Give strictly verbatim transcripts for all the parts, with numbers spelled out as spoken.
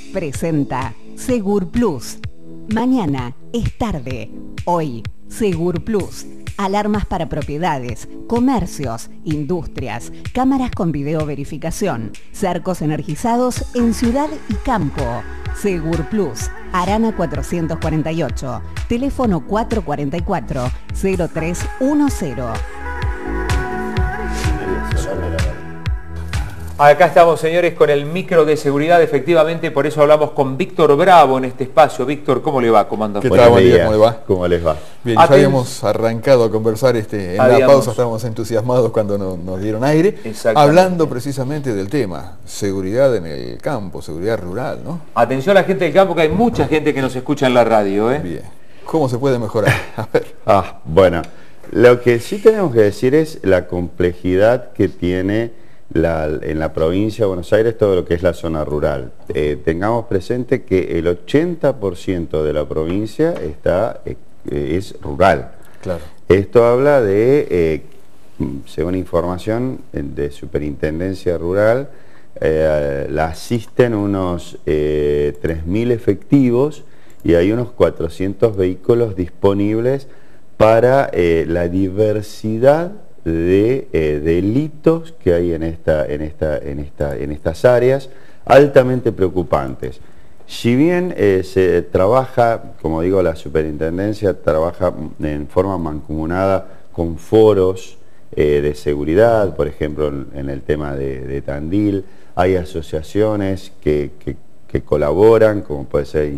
presenta Segur Plus. Mañana es tarde. Hoy, Segur Plus. Alarmas para propiedades, comercios, industrias, cámaras con video verificación, cercos energizados en ciudad y campo. Segur Plus, Arana cuatrocientos cuarenta y ocho, teléfono cuatro cuatro cuatro, cero tres uno cero. Acá estamos, señores, con el micro de seguridad, efectivamente, por eso hablamos con Víctor Bravo en este espacio. Víctor, ¿cómo le va? ¿Cómo anda? ¿Qué tal? Buen día, ¿cómo le va? ¿Cómo les va? Bien, ya habíamos arrancado a conversar este, en habíamos... la pausa, estábamos entusiasmados cuando no, nos dieron aire, hablando precisamente del tema, seguridad en el campo, seguridad rural, ¿no? Atención a la gente del campo, que hay mucha gente que nos escucha en la radio, ¿eh? Bien. ¿Cómo se puede mejorar? A ver. Ah, bueno, lo que sí tenemos que decir es la complejidad que tiene La, en la provincia de Buenos Aires todo lo que es la zona rural. Eh, tengamos presente que el ochenta por ciento de la provincia está, eh, es rural. Claro. Esto habla de, eh, según información de Superintendencia Rural, eh, la asisten unos eh, tres mil efectivos y hay unos cuatrocientos vehículos disponibles para eh, la diversidad de eh, delitos que hay en, esta, en, esta, en, esta, en estas áreas altamente preocupantes. Si bien eh, se trabaja, como digo, la superintendencia trabaja en forma mancomunada con foros eh, de seguridad, por ejemplo en el tema de, de Tandil, hay asociaciones que, que, que colaboran, como puede ser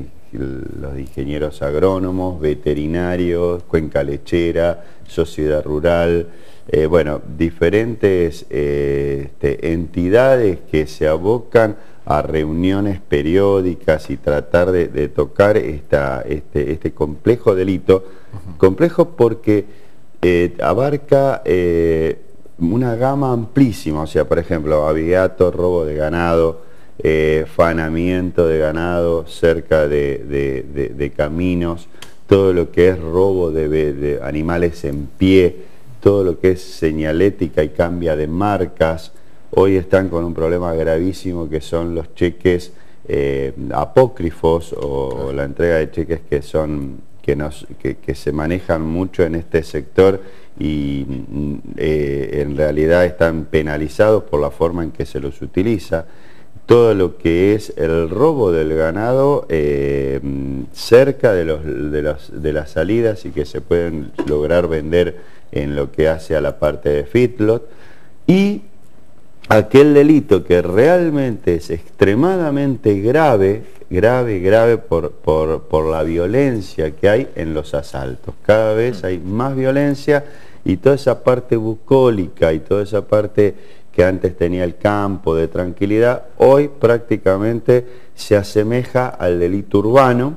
los ingenieros agrónomos, veterinarios, Cuenca Lechera, Sociedad Rural, eh, bueno, diferentes eh, este, entidades que se abocan a reuniones periódicas y tratar de, de tocar esta, este, este complejo delito, uh-huh. complejo porque eh, abarca eh, una gama amplísima, o sea, por ejemplo, abigeato, robo de ganado, Eh, fanamiento de ganado cerca de, de, de, de caminos, todo lo que es robo de, de animales en pie, todo lo que es señalética y cambia de marcas. Hoy están con un problema gravísimo que son los cheques eh, apócrifos o, o la entrega de cheques que son que, nos, que, que se manejan mucho en este sector y eh, en realidad están penalizados por la forma en que se los utiliza. Todo lo que es el robo del ganado eh, cerca de, los, de, los, de las salidas y que se pueden lograr vender en lo que hace a la parte de feedlot, y aquel delito que realmente es extremadamente grave, grave, grave por, por, por la violencia que hay en los asaltos. Cada vez hay más violencia y toda esa parte bucólica y toda esa parte que antes tenía el campo de tranquilidad, hoy prácticamente se asemeja al delito urbano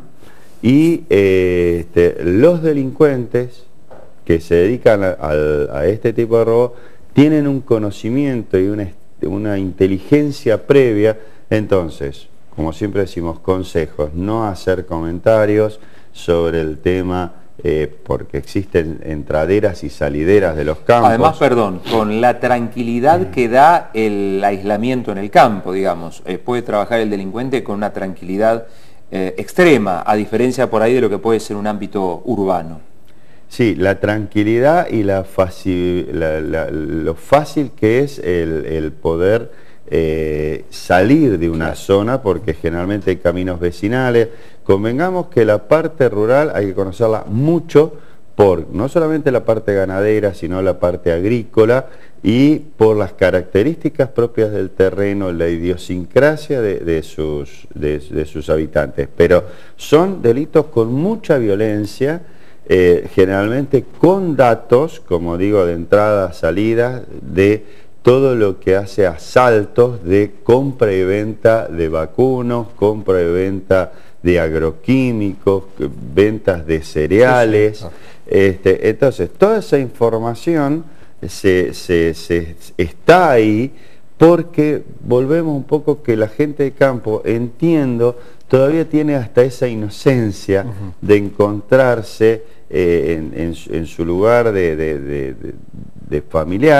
y eh, este, los delincuentes que se dedican a, a, a este tipo de robo tienen un conocimiento y una, una inteligencia previa. Entonces, como siempre decimos, consejos, no hacer comentarios sobre el tema Eh, porque existen entraderas y salideras de los campos. Además, perdón, con la tranquilidad que da el aislamiento en el campo, digamos, eh, puede trabajar el delincuente con una tranquilidad eh, extrema, a diferencia por ahí de lo que puede ser un ámbito urbano. Sí, la tranquilidad y la fácil, la, la, lo fácil que es el, el poder eh, salir de una zona, porque generalmente hay caminos vecinales. Convengamos que la parte rural hay que conocerla mucho por no solamente la parte ganadera, sino la parte agrícola y por las características propias del terreno, la idiosincrasia de, de, sus, de, de sus habitantes. Pero son delitos con mucha violencia, eh, generalmente con datos, como digo, de entrada, salida, de todo lo que hace asaltos de compra y venta de vacunos, compra y venta de agroquímicos, ventas de cereales. Sí, sí. Este, entonces, toda esa información se, se, se, está ahí porque volvemos un poco que la gente de campo, entiendo, todavía tiene hasta esa inocencia uh-huh. de encontrarse eh, en, en, en su lugar de, de, de, de familiar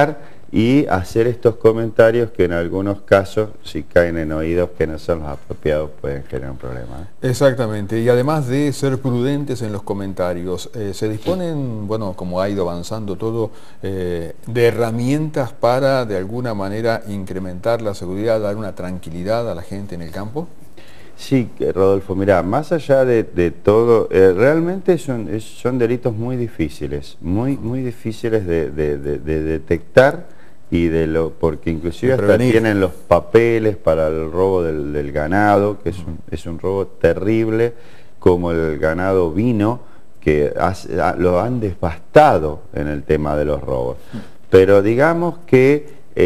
y hacer estos comentarios que en algunos casos, si caen en oídos que no son los apropiados, pueden generar un problema, ¿eh? Exactamente, y además de ser prudentes en los comentarios, eh, se disponen, bueno, como ha ido avanzando todo, eh, de herramientas para de alguna manera incrementar la seguridad, dar una tranquilidad a la gente en el campo. Sí, Rodolfo, mira, más allá de, de todo, eh, realmente son, es, son delitos muy difíciles, muy, muy difíciles de, de, de, de detectar, y de lo porque inclusive hasta tienen los papeles para el robo del, del ganado, que es un, es un robo terrible, como el ganado vino, que has, lo han devastado en el tema de los robos. Pero digamos que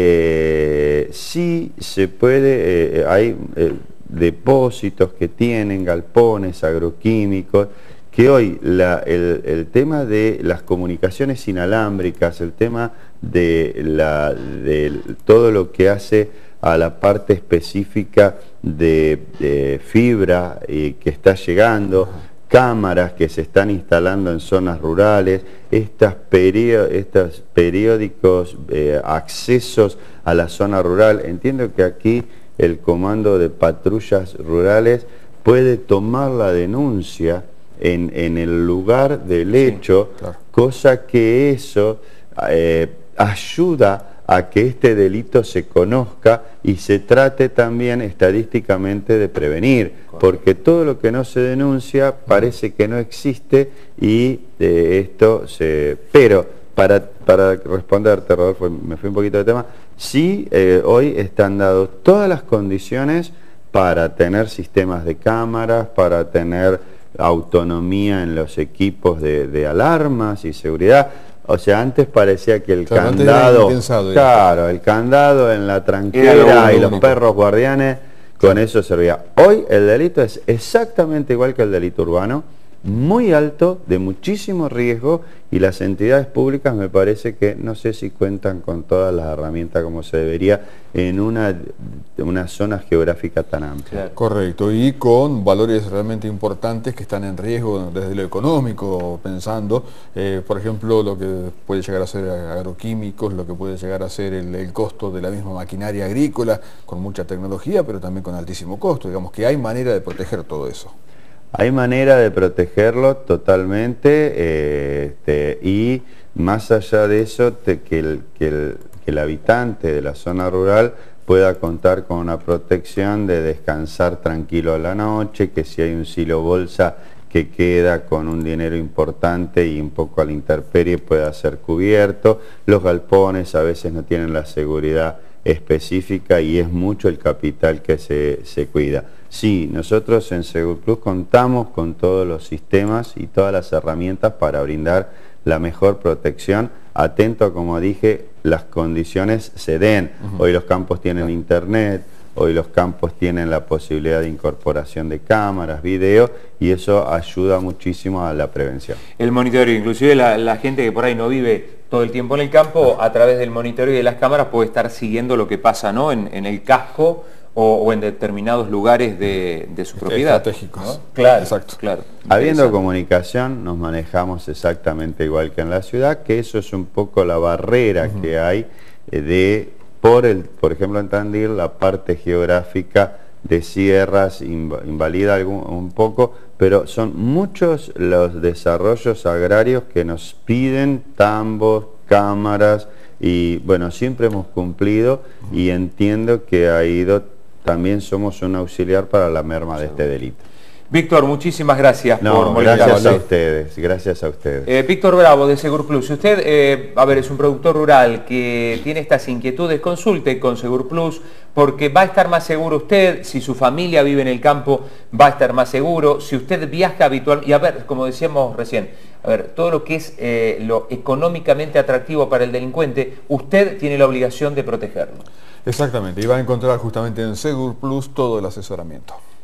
eh, sí se puede, eh, hay... Eh, depósitos que tienen, galpones, agroquímicos, que hoy la, el, el tema de las comunicaciones inalámbricas, el tema de, la, de todo lo que hace a la parte específica de, de fibra eh, que está llegando, cámaras que se están instalando en zonas rurales, estas perió estos periódicos eh, accesos a la zona rural. Entiendo que aquí el Comando de Patrullas Rurales puede tomar la denuncia en, en el lugar del hecho, sí, claro. Cosa que eso eh, ayuda a que este delito se conozca y se trate también estadísticamente de prevenir, correcto, porque todo lo que no se denuncia parece que no existe y eh, esto se... Pero para, para responderte, Rodolfo, me fui un poquito de tema, sí, eh, hoy están dadas todas las condiciones para tener sistemas de cámaras, para tener autonomía en los equipos de, de alarmas y seguridad. O sea, antes parecía que el claro, candado, claro, el candado en la tranquera y los único. perros guardianes, con eso servía. Hoy el delito es exactamente igual que el delito urbano, muy alto, de muchísimo riesgo, y las entidades públicas me parece que no sé si cuentan con todas las herramientas como se debería en una, una zona geográfica tan amplia. Correcto, y con valores realmente importantes que están en riesgo desde lo económico, pensando, eh, por ejemplo, lo que puede llegar a ser agroquímicos, lo que puede llegar a ser el, el costo de la misma maquinaria agrícola, con mucha tecnología, pero también con altísimo costo. Digamos que hay manera de proteger todo eso. Hay manera de protegerlo totalmente, eh, este, y más allá de eso, te, que, el, que, el, que el habitante de la zona rural pueda contar con una protección de descansar tranquilo a la noche, que si hay un silo bolsa que queda con un dinero importante y un poco a la intemperie pueda ser cubierto. Los galpones a veces no tienen la seguridad específica y es mucho el capital que se, se cuida. Sí, nosotros en SegurPlus contamos con todos los sistemas y todas las herramientas para brindar la mejor protección, atento, como dije, las condiciones se den. Uh-huh. Hoy los campos tienen internet, hoy los campos tienen la posibilidad de incorporación de cámaras, video, y eso ayuda muchísimo a la prevención. El monitoreo, inclusive la, la gente que por ahí no vive todo el tiempo en el campo, a través del monitoreo y de las cámaras puede estar siguiendo lo que pasa, ¿no?, en, en el casco o, o en determinados lugares de, de su propiedad. Estratégicos. ¿No? Claro, exacto. Claro. Habiendo comunicación, nos manejamos exactamente igual que en la ciudad, que eso es un poco la barrera uh-huh. que hay de... Por, el, por ejemplo, en Tandil, la parte geográfica de sierras invalida algún, un poco, pero son muchos los desarrollos agrarios que nos piden tambos, cámaras, y bueno, siempre hemos cumplido y entiendo que ha ido, también somos un auxiliar para la merma de este delito. Víctor, muchísimas gracias no, por molestarnos. Gracias a ustedes, gracias a ustedes. Eh, Víctor Bravo, de SegurPlus. Si usted, eh, a ver, es un productor rural que tiene estas inquietudes, consulte con SegurPlus, porque va a estar más seguro usted, si su familia vive en el campo, va a estar más seguro, si usted viaja habitualmente, y a ver, como decíamos recién, a ver, todo lo que es eh, lo económicamente atractivo para el delincuente, usted tiene la obligación de protegerlo. Exactamente, y va a encontrar justamente en SegurPlus todo el asesoramiento.